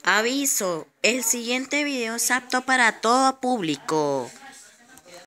Aviso, el siguiente video es apto para todo público.